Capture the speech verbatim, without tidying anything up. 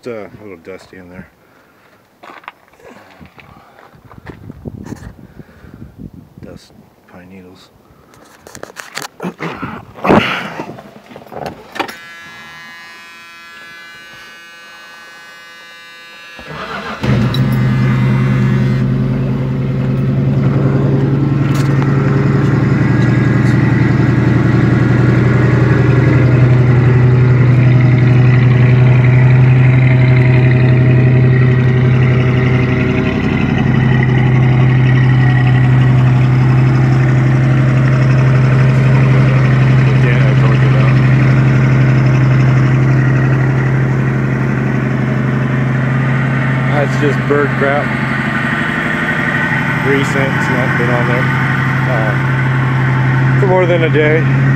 just uh, a little dusty in there. Dust, pine needles. That's just bird crap. Recent, it's not been on there uh, for more than a day.